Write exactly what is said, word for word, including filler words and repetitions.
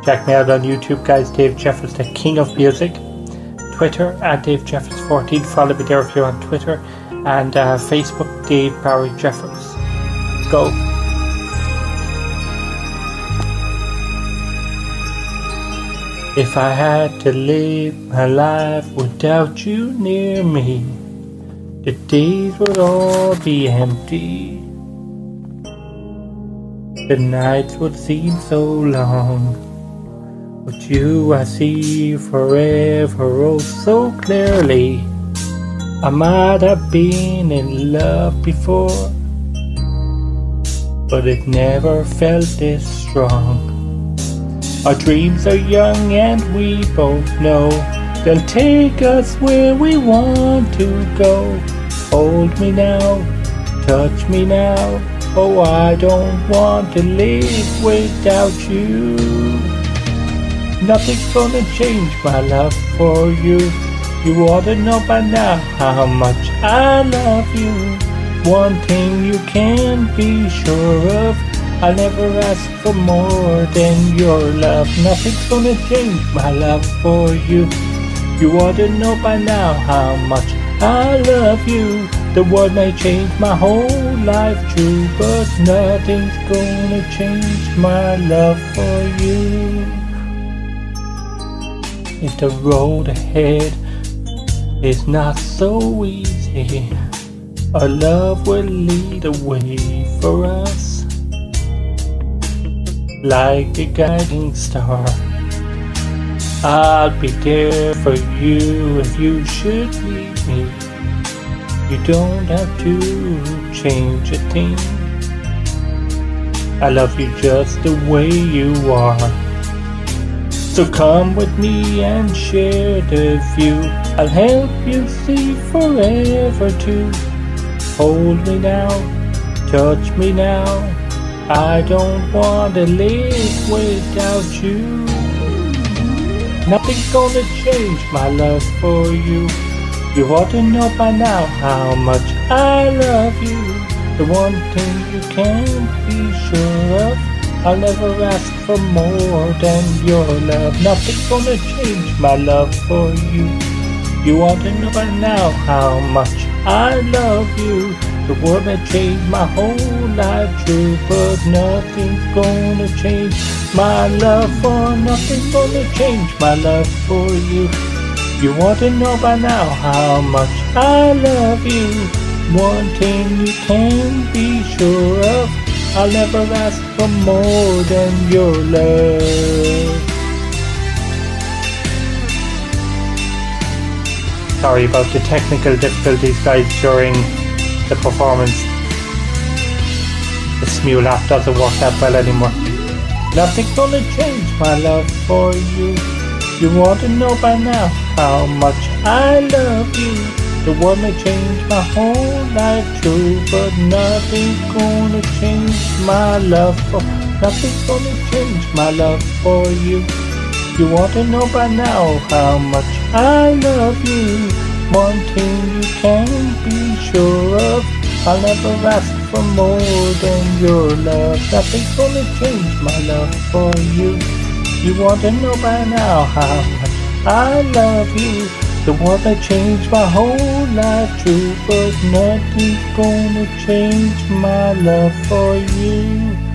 Check me out on YouTube, guys. Dave Jeffers, the king of music. Twitter at Dave Jeffers fourteen. Follow me there if you're on Twitter. And uh, Facebook, Dave Barry Jeffers. Go. If I had to live my life without you near me, the days would all be empty. The nights would seem so long. With you I see forever oh so clearly. I might have been in love before, but it never felt this strong. Our dreams are young and we both know they'll take us where we want to go. Hold me now, touch me now, oh I don't want to live without you. Nothing's gonna change my love for you. You ought to know by now how much I love you. One thing you can be sure of, I'll never ask for more than your love. Nothing's gonna change my love for you. You ought to know by now how much I love you. The world may change my whole life true, but nothing's gonna change my love for you. If the road ahead is not so easy, our love will lead the way for us. Like a guiding star, I'll be there for you if you should need me. You don't have to change a thing. I love you just the way you are. So come with me and share the view. I'll help you see forever too. Hold me now, touch me now, I don't want to live without you. Nothing's gonna change my love for you. You ought to know by now how much I love you. The one thing you can be sure of, I'll never ask for more than your love. Nothing's gonna change my love for you. You ought to know by now how much I love you. The world may change my whole life true, but nothing's gonna change my love for. Nothing's gonna change my love for you. You ought to know by now how much I love you. One thing you can be sure of, I'll never ask for more than your love. Sorry about the technical difficulties, guys, during the performance. The Smule app doesn't work that well anymore. Nothing's gonna change my love for you. You want to know by now how much I love you. The world may change my whole life too, but nothing's gonna change my love for. Nothing's gonna change my love for you. You want to know by now how much I love you. One thing you can be sure of, I'll never ask for more than your love. Nothing's gonna change my love for you. You want to know by now how much I love you. The world may change my whole life too, but nothing's gonna change my love for you.